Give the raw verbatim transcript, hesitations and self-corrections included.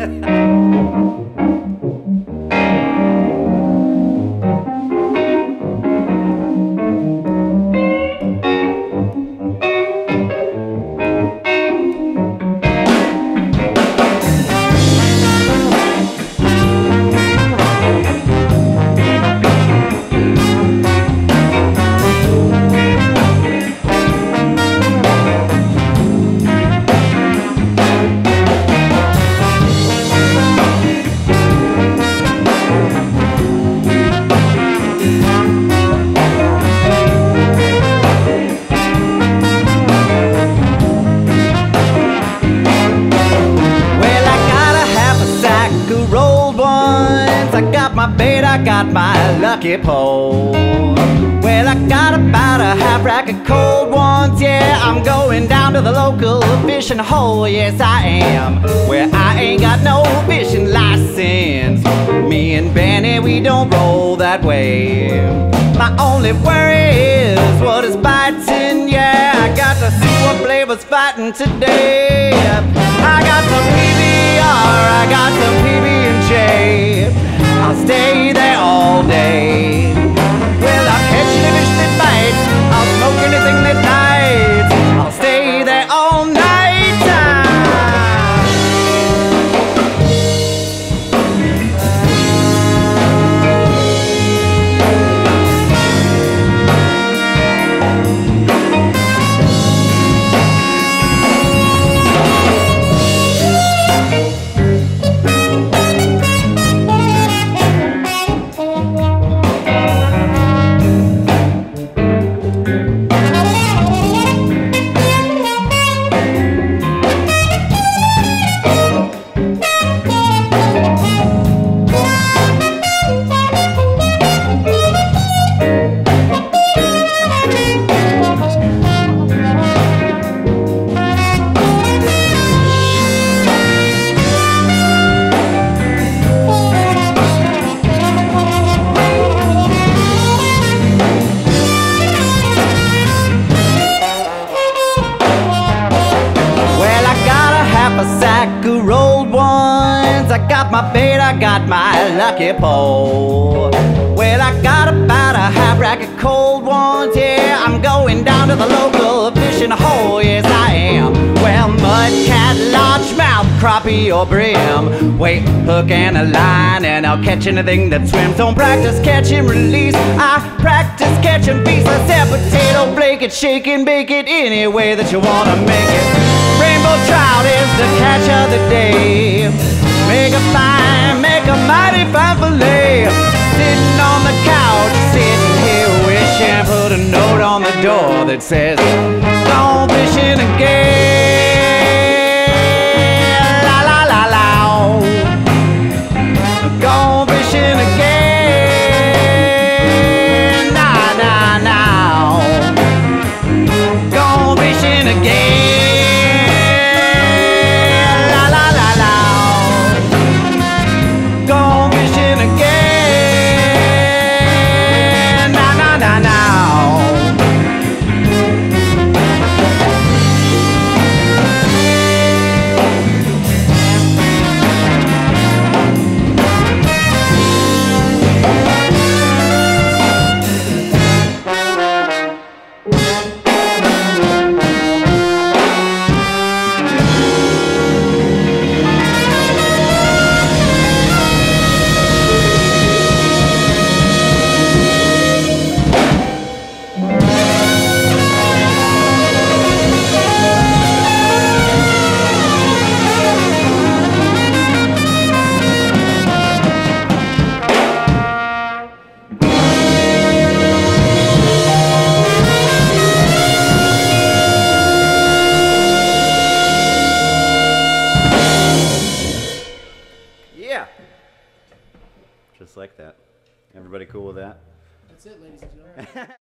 I got my lucky pole. Well, I got about a half rack of cold ones. Yeah, I'm going down to the local fishing hole. Yes, I am. Where I ain't got no fishing license. Me and Benny, we don't roll that way. My only worry is what is biting. Yeah, I got to see what flavor's fighting today. I got some P B R, I got some P B and J. I'll stay there all day. Well, I'll catch any fish that bite, I'll smoke anything that bites. I'll stay there all night time. I got my bait, I got my lucky pole. Well, I got about a half rack of cold ones. Yeah, I'm going down to the local fishing hole. Yes, I am. Well, mudcat, largemouth, crappie or brim. Wait, hook and a line, and I'll catch anything that swims. Don't practice catch and release, I practice catch and piece. I said potato, flake it, shake and bake it any way that you wanna make it. Rainbow trout is the catch of the day. Make a fine, make a mighty fine fillet. Sitting on the couch, sitting here wishing. Put a note on the door that says, gone fishing again. La la la la. Gone fishing again. Nah nah nah. Gone fishing again. Just like that. Everybody cool with that? That's it, ladies and gentlemen.